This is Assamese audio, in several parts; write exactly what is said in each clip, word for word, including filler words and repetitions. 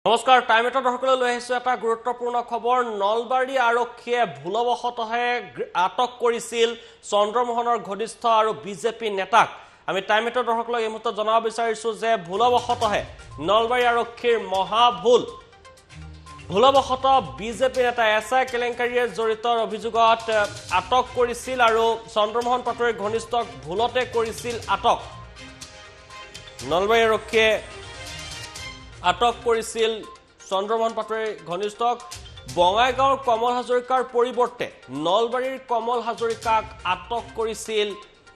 নমস্কাৰ টাইম এটা দৰ্শকলৈ লৈ আহিছো এটা গুৰুত্বপূৰ্ণ খবৰ নলবাৰী আৰক্ষীয়ে ভুলবশতহে আটক কৰিছিল চন্দ্ৰমোহনৰ ঘনিষ্ঠ আৰু বিজেপি নেতাক আমি টাইম এটা দৰ্শকলৈ এই মুহূৰ্তত জনাব বিচাৰিছো যে ভুলবশতহে নলবাৰী আৰক্ষীৰ মহা ভুল ভুলবশত বিজেপি নেতা এছআই কেলেংকাৰীয়ে জড়িত অভিযোগত আটক কৰিছিল আৰু চন্দ্ৰমোহন পাটোৱাৰীৰ ঘনিষ্ঠক ভুলতে কৰিছিল আটক নলবাৰী আৰক্ষীয়ে আটক কৰিছিল চন্দ্ৰমোহন পাটোৱাৰীৰ ঘনিষ্ঠক বঙাইগাঁৱৰ কমল হাজৰিকাৰ পৰিৱৰ্তে নলবাৰীৰ কমল হাজৰিকাক আটক কৰিছিল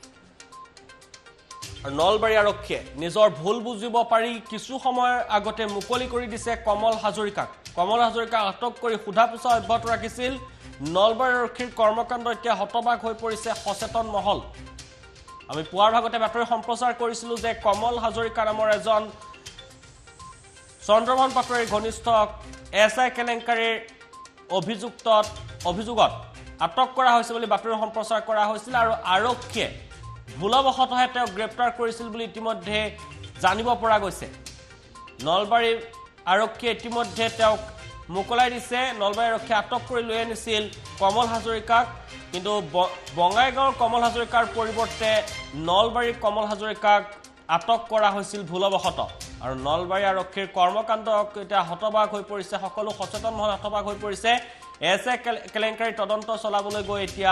নলবাৰী আৰক্ষীয়ে নিজৰ ভুল বুজিব পাৰি কিছু সময়ৰ আগতে মুকলি কৰি দিছে কমল হাজৰিকাক কমল হাজৰিকাক আটক কৰি সোধা পোছা অব্যাহত ৰাখিছিল নলবাৰী আৰক্ষীৰ কৰ্মকাণ্ড এতিয়া হতবাক হৈ পৰিছে সচেতন মহল আমি পুৱাৰ ভাগতে বাতৰি সম্প্ৰচাৰ কৰিছিলো যে কমল হাজৰিকা নামৰ এজন চন্দ্ৰমোহন পাটোৱাৰীৰ ঘনিষ্ঠ এছআই কেলেংকাৰীৰ অভিযুক্তত অভিযোগত আটক কৰা হৈছে বুলি বাতৰি সম্প্ৰচাৰ কৰা হৈছিল আৰু আৰক্ষীয়ে ভুলবশতহে তেওঁক গ্ৰেপ্তাৰ কৰিছিল বুলি ইতিমধ্যে জানিব পৰা গৈছে নলবাৰী আৰক্ষীয়ে ইতিমধ্যে তেওঁক মুকলাই দিছে নলবাৰী আৰক্ষীয়ে আটক কৰি লৈ আনিছিল কমল হাজৰিকাক কিন্তু বঙাইগাঁৱৰ কমল হাজৰিকাৰ পৰিৱৰ্তে নলবাৰীৰ কমল হাজৰিকাক আটক কৰা হৈছিল ভুলবশত আৰু নলবাৰী আৰক্ষীৰ কৰ্মকাণ্ড এতিয়া হতবাক হৈ পৰিছে সকলো সচেতন মহল হতবাক হৈ পৰিছে এছআই কেলেংকাৰী তদন্ত চলাবলৈ গৈ এতিয়া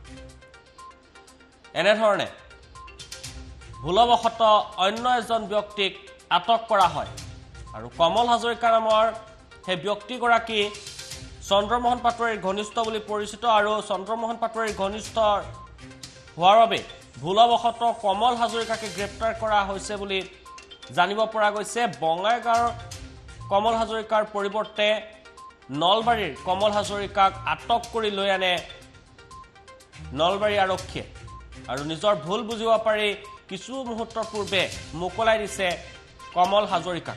এনেধৰণে ভুলবশত অন্য এজন ব্যক্তিক আটক কৰা হয় আৰু কমল হাজৰিকা নামৰ সেই ব্যক্তিগৰাকী চন্দ্ৰমোহন পাটোৱাৰীৰ ঘনিষ্ঠ বুলি পৰিচিত আৰু চন্দ্ৰমোহন পাটোৱাৰীৰ ঘনিষ্ঠ হোৱাৰ বাবে ভুলবশত কমল হাজৰিকাকে গ্ৰেপ্তাৰ কৰা হৈছে বুলি জানিব পৰা গৈছে বঙাইগাঁৱৰ কমল হাজৰিকাৰ পৰিৱৰ্তে নলবাৰীৰ কমল হাজৰিকাক আটক কৰি লৈ আনে নলবাৰী আৰক্ষীয়ে আৰু নিজৰ ভুল বুজিব পাৰি কিছু মুহূৰ্তৰ পূৰ্বে মুকলাই দিছে কমল হাজৰিকাক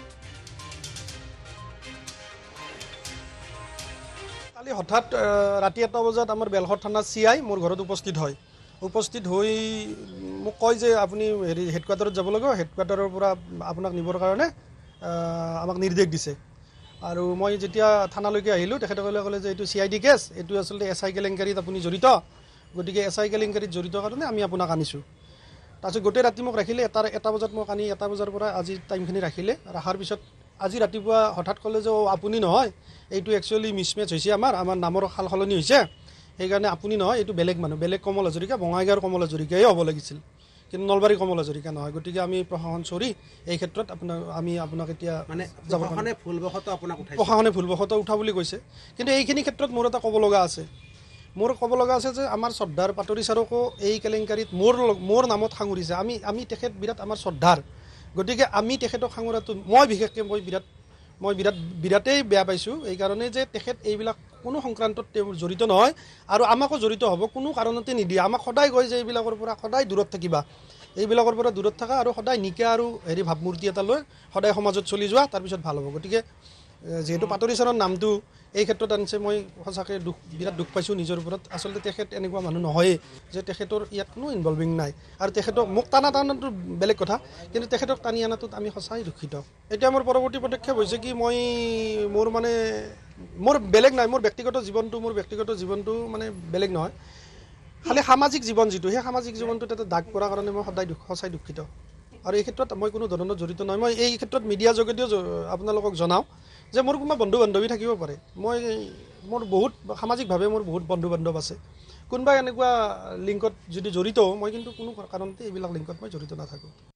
কালি হঠাৎ ৰাতি এটা বজাত আমাৰ বেলখৰ থানা চি আই মোৰ ঘৰত উপস্থিত হয় উপস্থিত হৈ মোক কয় যে আপুনি হেৰি হেডকোৱাৰ্টাৰত যাব লাগিব হেডকোৱাৰ্টাৰৰ পৰা আপোনাক নিবৰ কাৰণে আমাক নিৰ্দেশ দিছে আৰু মই যেতিয়া থানালৈকে আহিলোঁ তেখেতসকলে ক'লে যে এইটো চি আই ডি কেছ এইটো আচলতে এছ আই কেলেংকাৰীত আপুনি জড়িত গতিকে এছ আই কেলেংকাৰীত জড়িত কাৰণে আমি আপোনাক আনিছোঁ তাৰপিছত গোটেই ৰাতি মোক ৰাখিলে এটাৰ এটা বজাত মোক আনি এটা বজাৰ পৰা আজি টাইমখিনি ৰাখিলে ৰখাৰ পিছত আজি ৰাতিপুৱা হঠাৎ ক'লে যে আপুনি নহয় এইটো একচুৱেলি মিছমেচ হৈছে আমাৰ আমাৰ নামৰ সাল সলনি হৈছে সেইকাৰণে আপুনি নহয় এইটো বেলেগ মানুহ বেলেগ কমল হাজৰিকা বঙাইগাঁৱৰ কমল হাজৰিকাই হ'ব লাগিছিল কিন্তু নলবাৰী কমল হাজৰিকা নহয় গতিকে আমি প্ৰশাসন চৰি এই ক্ষেত্ৰত আপোনাক আমি আপোনাক এতিয়া মানে প্ৰশাসনে ভুলবশত আপোনাক উঠাইছে প্ৰশাসনে ভুলবশত উঠা বুলি কৈছে কিন্তু এইখিনি ক্ষেত্ৰত মোৰ এটা ক'ব লগা আছে মোৰ ক'ব লগা আছে যে আমাৰ শ্ৰদ্ধাৰ পাটোৱাৰী ছাৰকো এই কেলেংকাৰীত মোৰ মোৰ নামত সাঙুৰিছে আমি আমি তেখেত বিৰাট আমাৰ শ্ৰদ্ধাৰ গতিকে আমি তেখেতক সাঙুৰাটো মই বিশেষকৈ মই বিৰাট মই বিৰাট বিৰাটেই বেয়া পাইছোঁ এইকাৰণে যে তেখেত এইবিলাক কোনো সংক্ৰান্তত তেওঁ জড়িত নহয় আৰু আমাকো জড়িত হ'ব কোনো কাৰণতে নিদিয়ে আমাক সদায় কয় যে এইবিলাকৰ পৰা সদায় দূৰত থাকিবা এইবিলাকৰ পৰা দূৰত থকা আৰু সদায় নিকা আৰু হেৰি ভাৱমূৰ্তি এটা লৈ সদায় সমাজত চলি যোৱা তাৰপিছত ভাল হ'ব গতিকে যিহেতু পাটোৱাৰী ছাৰৰ নামটো এই ক্ষেত্ৰত আনিছে মই সঁচাকৈ দুখ বিৰাট দুখ পাইছোঁ নিজৰ ওপৰত আচলতে তেখেত এনেকুৱা মানুহ নহয়েই যে তেখেতৰ ইয়াত কোনো ইনভলভিং নাই আৰু তেখেতক মোক টানা টানাটো বেলেগ কথা কিন্তু তেখেতক টানি আনাটোত আমি সঁচাই দুখিত এতিয়া মোৰ পৰৱৰ্তী পদক্ষেপ হৈছে কি মই মোৰ মানে মোৰ বেলেগ নাই মোৰ ব্যক্তিগত জীৱনটো মোৰ ব্যক্তিগত জীৱনটো মানে বেলেগ নহয় খালি সামাজিক জীৱন যিটো সেই সামাজিক জীৱনটোত এটা দাগ পৰাৰ কাৰণে মই সদায় সঁচাই দুখিত আৰু এই ক্ষেত্ৰত মই কোনো ধৰণৰ জড়িত নহয় মই এই ক্ষেত্ৰত মিডিয়া যোগেদিও আপোনালোকক জনাওঁ যে মোৰ কোনোবা বন্ধু বান্ধৱী থাকিব পাৰে মই মোৰ বহুত সামাজিকভাৱে মোৰ বহুত বন্ধু বান্ধৱ আছে কোনোবা এনেকুৱা লিংকত যদি জড়িত মই কিন্তু কোনো কাৰণতে এইবিলাক লিংকত মই জড়িত নাথাকোঁ